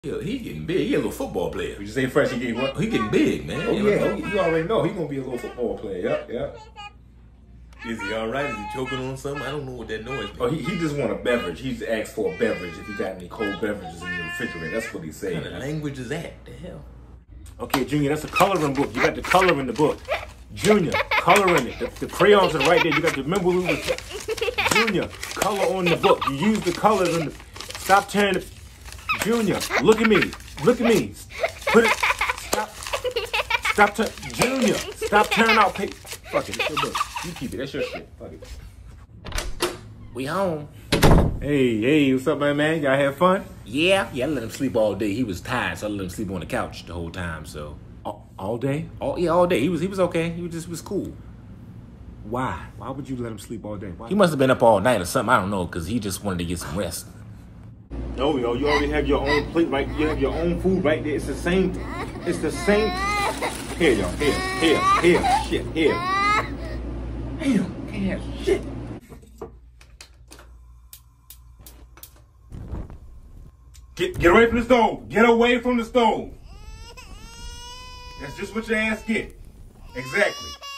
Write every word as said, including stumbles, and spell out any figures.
Yeah, he getting big. He a little football player. Did you say fresh? He getting what? He getting big, man. Oh yeah, oh, you already know he gonna be a little football player. Yep, yep. Is he all right? Is he choking on something? I don't know what that noise means. Oh, he, he just want a beverage. He's asked for a beverage if you got any cold beverages in your refrigerator. That's what he's saying. What kind of language is that? The hell? Okay, Junior, that's a coloring book. You got the color in the book. Junior, color in it. The, the crayons are right there. You got to remember we was Junior, color on the book. You use the colors in the. Stop tearing the. Junior, look at me. Look at me. Put it. Stop. Stop. Tur Junior, stop tearing out paper. Fuck it. It's your book. You keep it. That's your shit. Fuck it. We home. Hey, hey, what's up, my man? Y'all have fun? Yeah. Yeah, I let him sleep all day. He was tired, so I let him sleep on the couch the whole time, so. All, all day? All, yeah, all day. He was he was okay. He was just was cool. Why? Why would you let him sleep all day? Why? He must have been up all night or something. I don't know, because he just wanted to get some rest. No, yo, you already have your own plate, right? You have your own food right there. It's the same. It's the same. Here, y'all. Here, here, here. Shit, here. Damn, can't have shit. Get, get away from the stove. Get away from the stove. That's just what your ass get. Exactly.